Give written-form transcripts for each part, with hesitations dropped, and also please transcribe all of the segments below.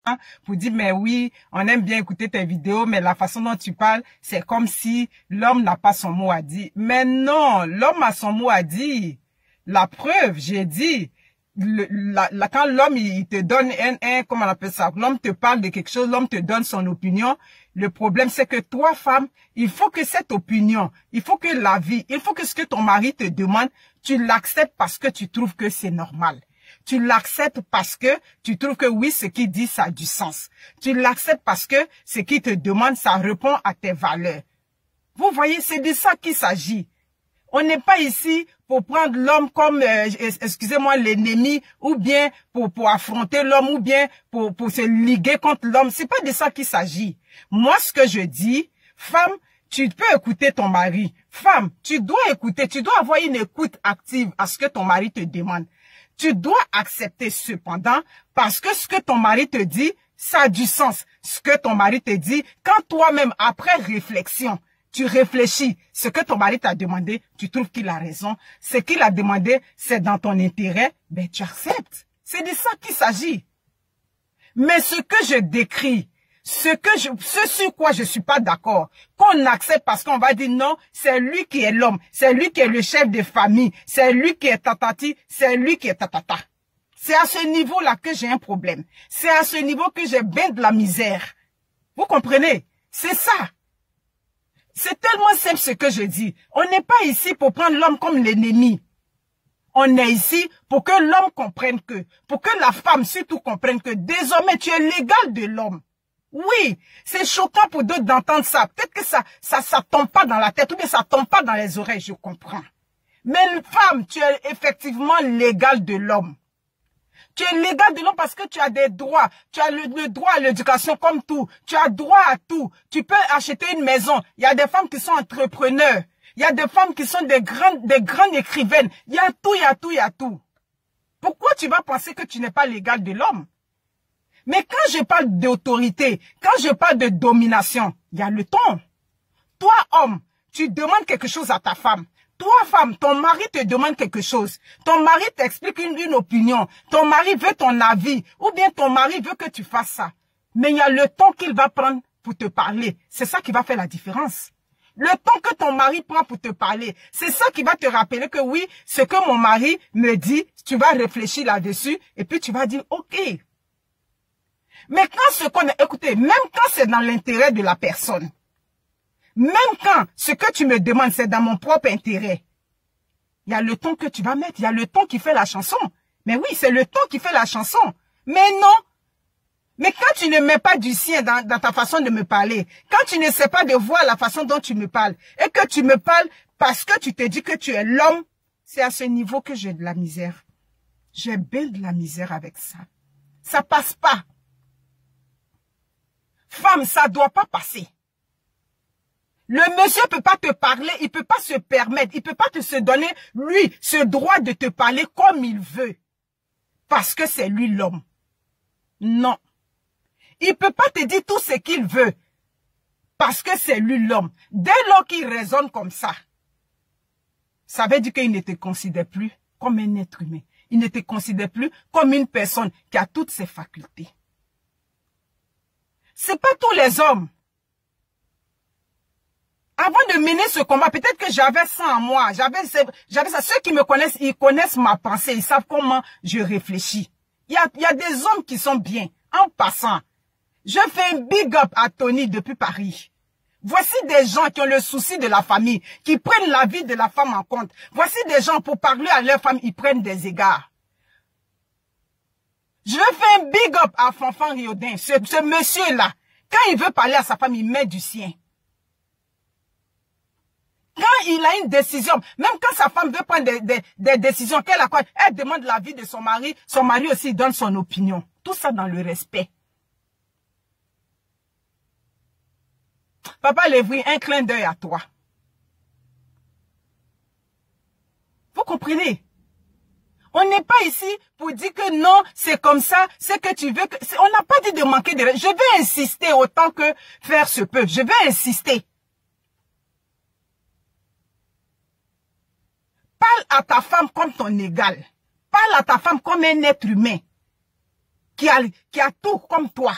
pour dire, mais oui, on aime bien écouter tes vidéos, mais la façon dont tu parles, c'est comme si l'homme n'a pas son mot à dire. Mais non, l'homme a son mot à dire. La preuve, j'ai dit, quand l'homme, il te donne comment on appelle ça, l'homme te parle de quelque chose, l'homme te donne son opinion. Le problème, c'est que toi, femme, il faut que cette opinion, il faut que la vie, il faut que ce que ton mari te demande, tu l'acceptes parce que tu trouves que c'est normal. Tu l'acceptes parce que tu trouves que oui, ce qu'il dit, ça a du sens. Tu l'acceptes parce que ce qu'il te demande, ça répond à tes valeurs. Vous voyez, c'est de ça qu'il s'agit. On n'est pas ici pour prendre l'homme comme, excusez-moi, l'ennemi, ou bien pour affronter l'homme, ou bien pour se liguer contre l'homme. C'est pas de ça qu'il s'agit. Moi, ce que je dis, femme, tu peux écouter ton mari. Femme, tu dois écouter, tu dois avoir une écoute active à ce que ton mari te demande. Tu dois accepter cependant, parce que ce que ton mari te dit, ça a du sens. Ce que ton mari te dit, quand toi-même, après réflexion, tu réfléchis, ce que ton mari t'a demandé, tu trouves qu'il a raison. Ce qu'il a demandé, c'est dans ton intérêt, ben tu acceptes. C'est de ça qu'il s'agit. Mais ce que je décris, ce sur quoi je suis pas d'accord, qu'on accepte parce qu'on va dire non, c'est lui qui est l'homme, c'est lui qui est le chef de famille, c'est lui qui est tatati, c'est lui qui est tatata. C'est à ce niveau-là que j'ai un problème. C'est à ce niveau que j'ai bien de la misère. Vous comprenez? C'est ça. C'est tellement simple ce que je dis. On n'est pas ici pour prendre l'homme comme l'ennemi. On est ici pour que l'homme comprenne pour que la femme surtout comprenne que désormais tu es l'égal de l'homme. Oui, c'est choquant pour d'autres d'entendre ça. Peut-être que ça tombe pas dans la tête ou bien ça tombe pas dans les oreilles, je comprends. Mais une femme, tu es effectivement l'égal de l'homme. Tu es l'égal de l'homme parce que tu as des droits. Tu as le droit à l'éducation comme tout. Tu as droit à tout. Tu peux acheter une maison. Il y a des femmes qui sont entrepreneurs. Il y a des femmes qui sont des grandes écrivaines. Il y a tout, il y a tout, il y a tout. Pourquoi tu vas penser que tu n'es pas l'égal de l'homme? Mais quand je parle d'autorité, quand je parle de domination, il y a le ton. Toi, homme, tu demandes quelque chose à ta femme. Toi, femme, ton mari te demande quelque chose. Ton mari t'explique une opinion. Ton mari veut ton avis. Ou bien ton mari veut que tu fasses ça. Mais il y a le temps qu'il va prendre pour te parler. C'est ça qui va faire la différence. Le temps que ton mari prend pour te parler, c'est ça qui va te rappeler que oui, ce que mon mari me dit, tu vas réfléchir là-dessus et puis tu vas dire OK. Mais écoutez, même quand c'est dans l'intérêt de la personne, même quand ce que tu me demandes, c'est dans mon propre intérêt, il y a le ton que tu vas mettre, il y a le ton qui fait la chanson. Mais oui, c'est le ton qui fait la chanson. Mais non. Mais quand tu ne mets pas du sien dans ta façon de me parler, quand tu ne sais pas de voir la façon dont tu me parles, et que tu me parles parce que tu te dis que tu es l'homme, c'est à ce niveau que j'ai de la misère. J'ai bien de la misère avec ça. Ça passe pas. Femme, ça doit pas passer. Le monsieur peut pas te parler, il peut pas se permettre, il peut pas se donner, lui, ce droit de te parler comme il veut. Parce que c'est lui l'homme. Non. Il peut pas te dire tout ce qu'il veut. Parce que c'est lui l'homme. Dès lors qu'il raisonne comme ça veut dire qu'il ne te considère plus comme un être humain. Il ne te considère plus comme une personne qui a toutes ses facultés. C'est pas tous les hommes. Avant de mener ce combat, peut-être que j'avais ça en moi. J'avais ça. Ceux qui me connaissent, ils connaissent ma pensée. Ils savent comment je réfléchis. Il y a des hommes qui sont bien. En passant, je fais un big up à Tony depuis Paris. Voici des gens qui ont le souci de la famille, qui prennent la vie de la femme en compte. Voici des gens, pour parler à leur femme, ils prennent des égards. Je fais un big up à Fanfan Riodin, ce monsieur-là. Quand il veut parler à sa femme, il met du sien. Quand il a une décision, même quand sa femme veut prendre des décisions, elle demande l'avis de son mari aussi donne son opinion. Tout ça dans le respect. Papa Lévry, un clin d'œil à toi. Vous comprenez? On n'est pas ici pour dire que non, c'est comme ça, c'est que tu veux que... On n'a pas dit de manquer de... Je vais insister autant que faire se peut. Je vais insister. Parle à ta femme comme ton égal. Parle à ta femme comme un être humain. qui a tout comme toi.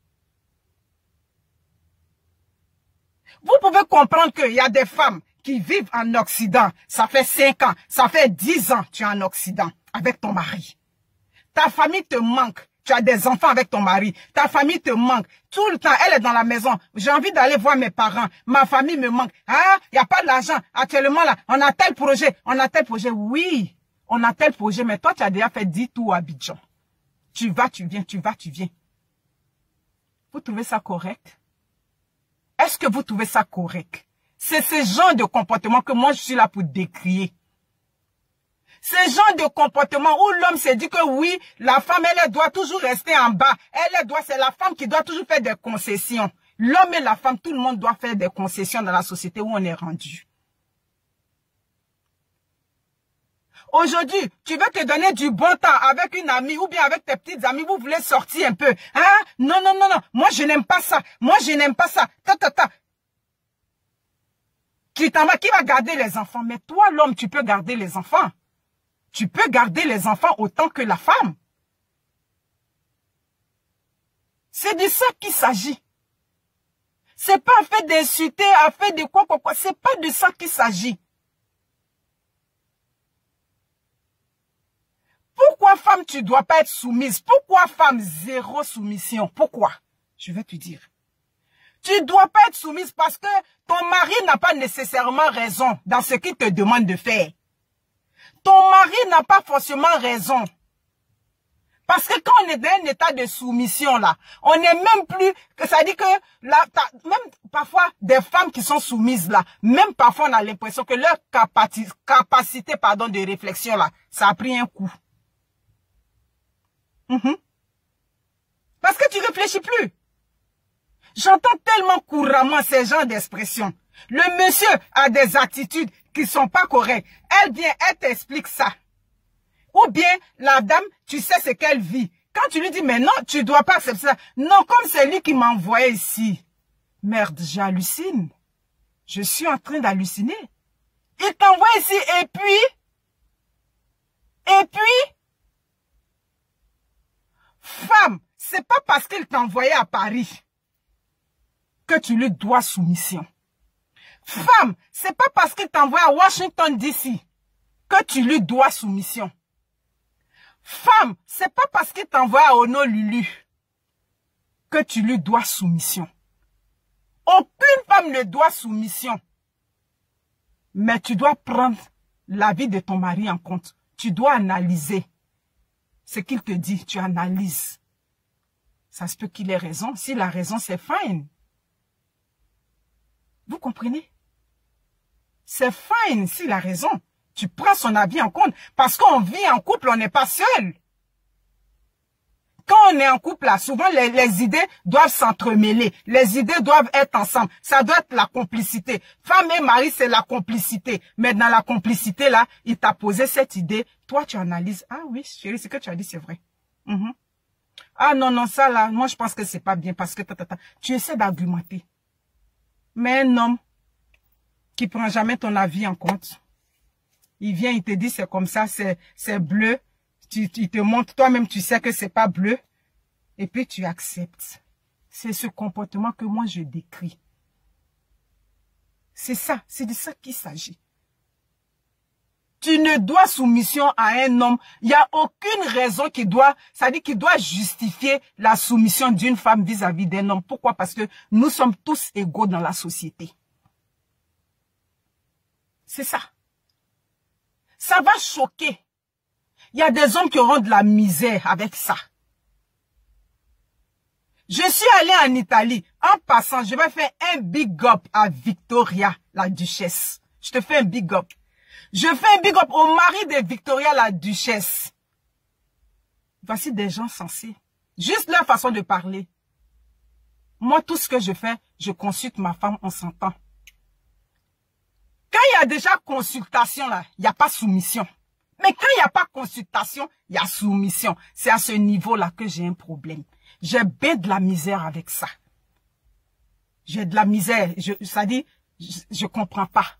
Vous pouvez comprendre qu'il y a des femmes qui vivent en Occident. Ça fait 5 ans, ça fait 10 ans, tu es en Occident avec ton mari. Ta famille te manque. Tu as des enfants avec ton mari. Ta famille te manque. Tout le temps, elle est dans la maison. J'ai envie d'aller voir mes parents. Ma famille me manque. Ah, il n'y a pas d'argent. Actuellement, là, on a tel projet. On a tel projet. Oui, on a tel projet. Mais toi, tu as déjà fait 10 tours à Abidjan. Tu vas, tu viens, tu vas, tu viens. Vous trouvez ça correct? Est-ce que vous trouvez ça correct? C'est ce genre de comportement que moi, je suis là pour décrier. Ce genre de comportement où l'homme s'est dit que oui, la femme, elle doit toujours rester en bas. C'est la femme qui doit toujours faire des concessions. L'homme et la femme, tout le monde doit faire des concessions dans la société où on est rendu. Aujourd'hui, tu veux te donner du bon temps avec une amie ou bien avec tes petites amies, vous voulez sortir un peu. Hein? Non, non, non, non. Moi, je n'aime pas ça. Moi, je n'aime pas ça. Qui va garder les enfants? Mais toi, l'homme, tu peux garder les enfants. Tu peux garder les enfants autant que la femme. C'est de ça qu'il s'agit. C'est pas un fait d'insulter, un fait de quoi. C'est pas de ça qu'il s'agit. Pourquoi femme, tu dois pas être soumise? Pourquoi femme, zéro soumission? Pourquoi? Je vais te dire. Tu dois pas être soumise parce que ton mari n'a pas nécessairement raison dans ce qu'il te demande de faire. Ton mari n'a pas forcément raison. Parce que quand on est dans un état de soumission, là, on n'est même plus, que ça dit que, là, même parfois, des femmes qui sont soumises, là, même parfois, on a l'impression que leur capacité, de réflexion, là, ça a pris un coup. Parce que tu réfléchis plus. J'entends tellement couramment ces genres d'expressions. Le monsieur a des attitudes qui sont pas correctes. Elle vient, elle t'explique ça. Ou bien, la dame, tu sais ce qu'elle vit. Quand tu lui dis, mais non, tu dois pas accepter ça. Non, comme c'est lui qui m'a envoyé ici. Merde, j'hallucine. Je suis en train d'halluciner. Il t'envoie ici et puis, femme, c'est pas parce qu'il t'a envoyé à Paris que tu lui dois soumission. Femme, c'est pas parce qu'il t'envoie à Washington DC que tu lui dois soumission. Femme, c'est pas parce qu'il t'envoie à Honolulu que tu lui dois soumission. Aucune femme ne doit soumission. Mais tu dois prendre la vie de ton mari en compte. Tu dois analyser ce qu'il te dit. Tu analyses. Ça se peut qu'il ait raison. S'il a raison, c'est fine. Vous comprenez? C'est fine s'il a raison. Tu prends son avis en compte. Parce qu'on vit en couple, on n'est pas seul. Quand on est en couple, là, souvent les idées doivent s'entremêler. Les idées doivent être ensemble. Ça doit être la complicité. Femme et mari, c'est la complicité. Mais dans la complicité, là, il t'a posé cette idée. Toi, tu analyses. Ah oui, chérie, ce que tu as dit, c'est vrai. Ah non, non, ça là, moi je pense que c'est pas bien parce que tu essaies d'argumenter. Mais un homme qui prend jamais ton avis en compte, il vient, il te dit c'est comme ça, c'est bleu. Il te montre, toi-même tu sais que c'est pas bleu. Et puis tu acceptes. C'est ce comportement que moi je décris. C'est ça, c'est de ça qu'il s'agit. Tu ne dois soumission à un homme. Il n'y a aucune raison qui doit, c'est-à-dire qu'il doit justifier la soumission d'une femme vis-à-vis d'un homme. Pourquoi? Parce que nous sommes tous égaux dans la société. C'est ça. Ça va choquer. Il y a des hommes qui auront de la misère avec ça. Je suis allée en Italie. En passant, je vais faire un big up à Victoria, la duchesse. Je te fais un big up. Je fais un big up au mari de Victoria, la duchesse. Voici des gens sensés. Juste leur façon de parler. Moi, tout ce que je fais, je consulte ma femme, on s'entend. Quand il y a déjà consultation, là, il n'y a pas soumission. Mais quand il n'y a pas consultation, il y a soumission. C'est à ce niveau-là que j'ai un problème. J'ai bien de la misère avec ça. J'ai de la misère. Ça dit, je comprends pas.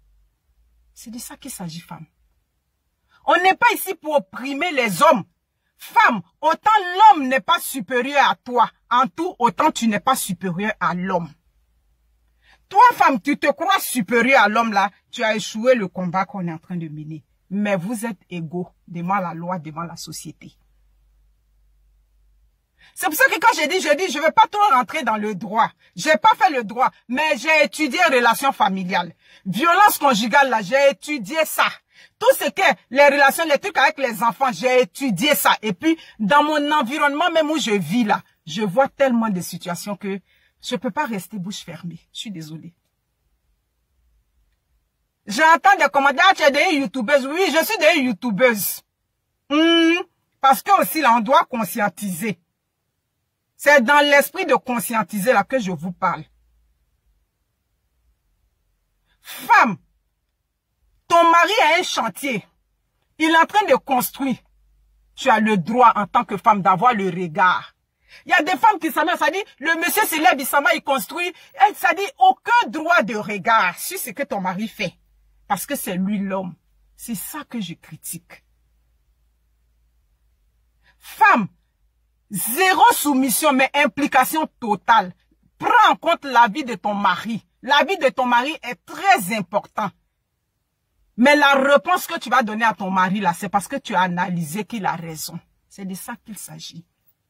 C'est de ça qu'il s'agit, femme. On n'est pas ici pour opprimer les hommes. Femme, autant l'homme n'est pas supérieur à toi, en tout, autant tu n'es pas supérieur à l'homme. Toi, femme, tu te crois supérieur à l'homme là, tu as échoué le combat qu'on est en train de mener. Mais vous êtes égaux devant la loi, devant la société. C'est pour ça que quand je dis, je ne vais pas trop rentrer dans le droit. J'ai pas fait le droit, mais j'ai étudié relations familiales. Violence conjugale, là, j'ai étudié ça. Tout ce que les relations, les trucs avec les enfants, j'ai étudié ça. Et puis, dans mon environnement, même où je vis là, je vois tellement de situations que je peux pas rester bouche fermée. Je suis désolée. J'entends des commentaires, tu es des youtubeuses. Oui, je suis des youtubeuses. Parce que aussi, là, on doit conscientiser. C'est dans l'esprit de conscientiser là que je vous parle. Femme, ton mari a un chantier. Il est en train de construire. Tu as le droit en tant que femme d'avoir le regard. Il y a des femmes qui s'amusent, ça dit, le monsieur se lève, il s'en va, il construit. Et ça dit, aucun droit de regard sur ce que ton mari fait. Parce que c'est lui l'homme. C'est ça que je critique. Femme, zéro soumission, mais implication totale. Prends en compte la vie de ton mari. La vie de ton mari est très important. Mais la réponse que tu vas donner à ton mari, là, c'est parce que tu as analysé qu'il a raison. C'est de ça qu'il s'agit.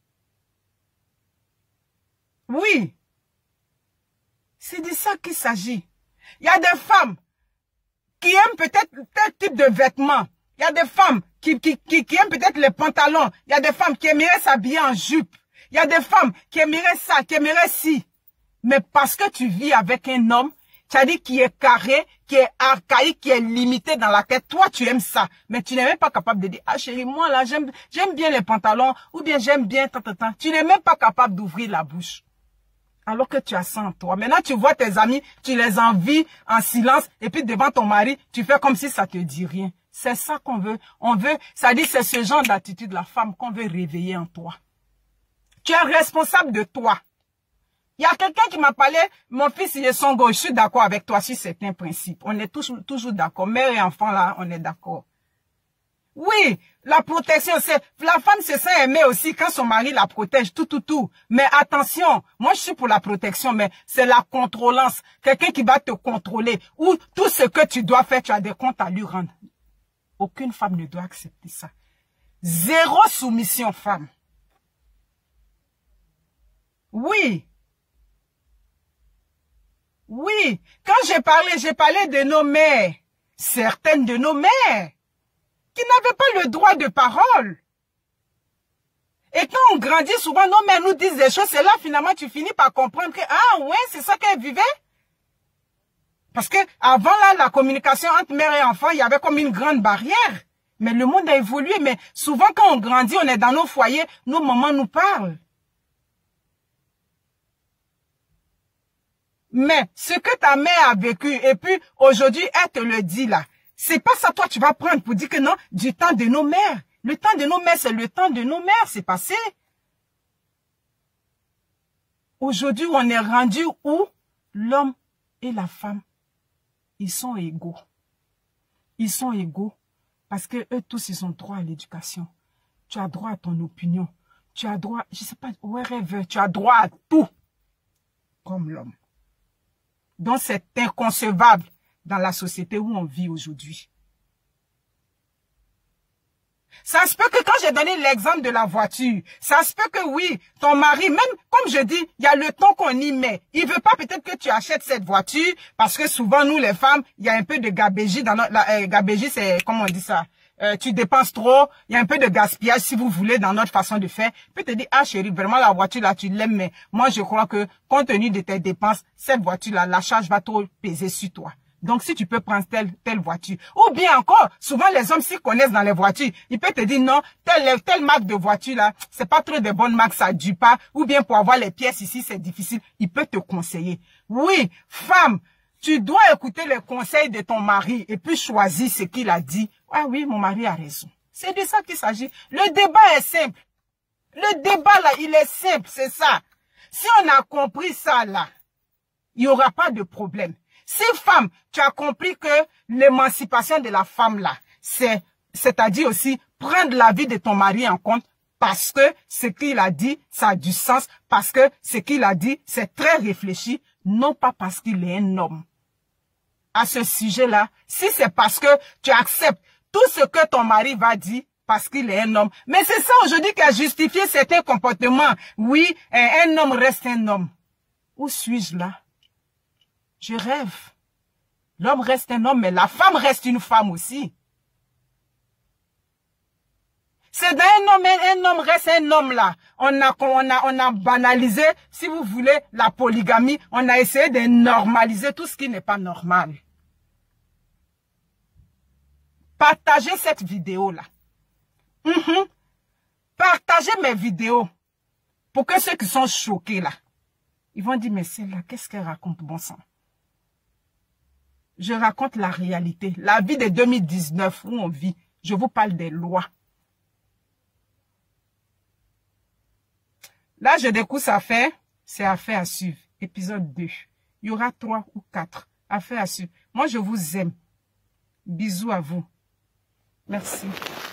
Oui. C'est de ça qu'il s'agit. Il y a des femmes qui aiment peut-être tel type de vêtements. Il y a des femmes qui aiment peut-être les pantalons. Il y a des femmes qui aimeraient s'habiller en jupe. Il y a des femmes qui aimeraient ça, qui aimeraient ci. Mais parce que tu vis avec un homme, tu as dit qui est carré, qui est archaïque, qui est limité dans la tête. Toi, tu aimes ça. Mais tu n'es même pas capable de dire, ah chérie, moi là, j'aime bien les pantalons, ou bien j'aime bien, Tu n'es même pas capable d'ouvrir la bouche. Alors que tu as ça en toi. Maintenant, tu vois tes amis, tu les envies en silence, et puis devant ton mari, tu fais comme si ça te dit rien. C'est ça qu'on veut. On veut, ça dit, c'est ce genre d'attitude de la femme qu'on veut réveiller en toi. Tu es responsable de toi. Il y a quelqu'un qui m'a parlé, mon fils, il est songo, je suis d'accord avec toi sur certains principes. On est toujours d'accord. Mère et enfant, là, on est d'accord. Oui, la protection, c'est, la femme se sent aimée aussi quand son mari la protège, tout. Mais attention, moi je suis pour la protection, mais c'est la contrôlance. Quelqu'un qui va te contrôler, ou tout ce que tu dois faire, tu as des comptes à lui rendre. Aucune femme ne doit accepter ça. Zéro soumission, femme. Oui. Oui, quand j'ai parlé de nos mères, certaines de nos mères, qui n'avaient pas le droit de parole. Et quand on grandit, souvent nos mères nous disent des choses, c'est là finalement tu finis par comprendre que, ah ouais, c'est ça qu'elles vivaient. Parce que avant là, la communication entre mère et enfant, il y avait comme une grande barrière. Mais le monde a évolué, mais souvent quand on grandit, on est dans nos foyers, nos mamans nous parlent. Mais ce que ta mère a vécu, et puis aujourd'hui, elle te le dit là, c'est pas ça toi tu vas prendre pour dire que non, du temps de nos mères. Le temps de nos mères, c'est le temps de nos mères, c'est passé. Aujourd'hui, on est rendu où l'homme et la femme, ils sont égaux. Ils sont égaux parce que eux tous, ils ont droit à l'éducation. Tu as droit à ton opinion. Tu as droit, je sais pas, wherever, tu as droit à tout comme l'homme. Donc, c'est inconcevable dans la société où on vit aujourd'hui. Ça se peut que quand j'ai donné l'exemple de la voiture, ça se peut que oui, ton mari, même comme je dis, il y a le temps qu'on y met. Il veut pas peut-être que tu achètes cette voiture parce que souvent, nous les femmes, il y a un peu de gabégie dans notre... gabégie, c'est, comment on dit ça? Tu dépenses trop, il y a un peu de gaspillage si vous voulez dans notre façon de faire. Peut te dire, ah chérie, vraiment la voiture là, tu l'aimes, mais moi je crois que compte tenu de tes dépenses, cette voiture là, la charge va trop peser sur toi. Donc si tu peux prendre telle voiture. Ou bien encore, souvent les hommes s'y connaissent dans les voitures, ils peuvent te dire non, telle marque de voiture là, c'est pas trop de bonnes marques, ça dure pas. Ou bien pour avoir les pièces ici, c'est difficile. Il peut te conseiller. Oui, femme, tu dois écouter les conseils de ton mari et puis choisir ce qu'il a dit. Ah oui, mon mari a raison. C'est de ça qu'il s'agit. Le débat est simple. Le débat là, il est simple, c'est ça. Si on a compris ça là, il n'y aura pas de problème. Si femme, tu as compris que l'émancipation de la femme là, c'est-à-dire aussi prendre la vie de ton mari en compte, parce que ce qu'il a dit, ça a du sens, parce que ce qu'il a dit, c'est très réfléchi, non pas parce qu'il est un homme. À ce sujet-là, si c'est parce que tu acceptes tout ce que ton mari va dire, parce qu'il est un homme, mais c'est ça aujourd'hui qui a justifié certains comportements. Oui, un homme reste un homme. Où suis-je là? Je rêve. L'homme reste un homme, mais la femme reste une femme aussi. C'est un homme reste un homme là. On a banalisé, si vous voulez, la polygamie. On a essayé de normaliser tout ce qui n'est pas normal. Partagez cette vidéo là. Partagez mes vidéos. Pour que ceux qui sont choqués là, ils vont dire, mais celle-là, qu'est-ce qu'elle raconte, bon sang? Je raconte la réalité, la vie de 2019 où on vit. Je vous parle des lois. Là, je découvre ça fait, c'est affaire à suivre. Épisode 2. Il y aura 3 ou 4. Affaire à suivre. Moi, je vous aime. Bisous à vous. Merci.